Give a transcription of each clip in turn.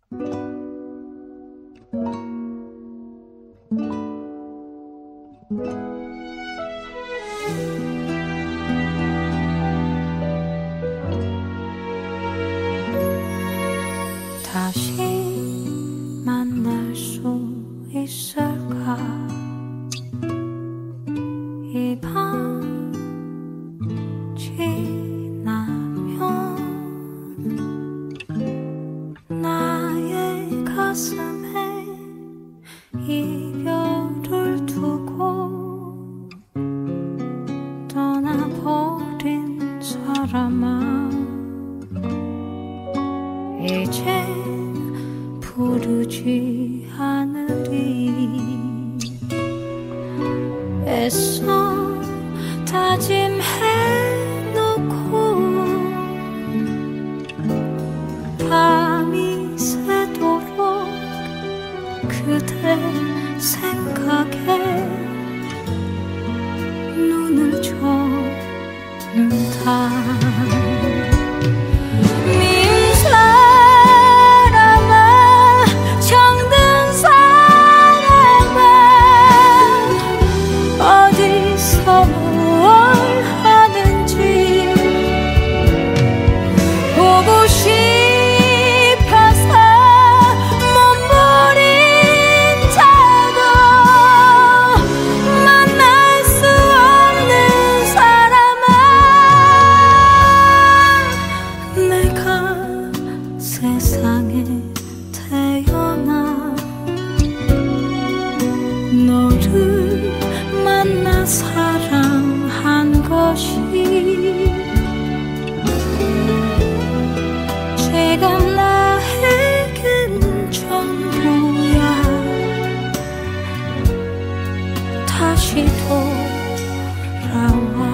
다시 만날 수 있을까? 이 밤 지나면 나의 가슴에 이별을 두고 떠나버린 사람아, 이제 부르지 않으리. 애써 다짐해놓고 밤이 새도록 그대 생각에 눈을 젓는다. 세상에 태어나 너를 만나 사랑한 것이 지금 나에겐 전부야. 다시 돌아와.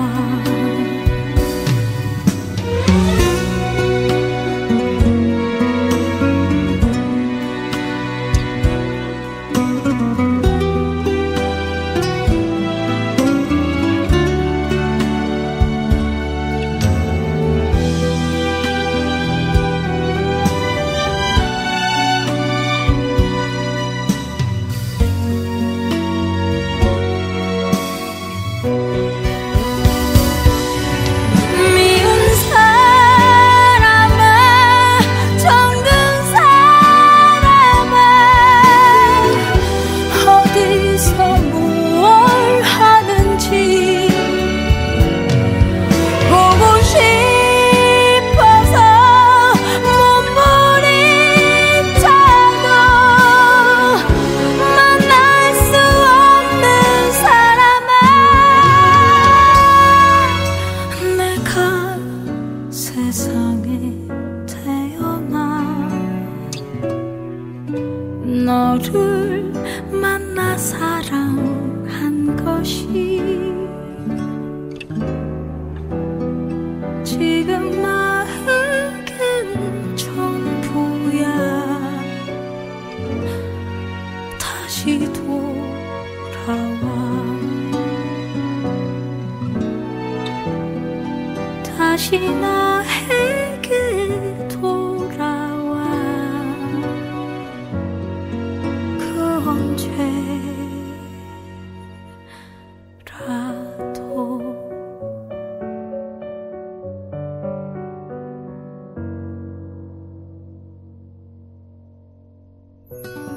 세상에 태어나 너를 만나 사랑한 것이 지금 나에겐 전부야. 다시 돌아와. 다시 나에게 돌아와. 그 언제라도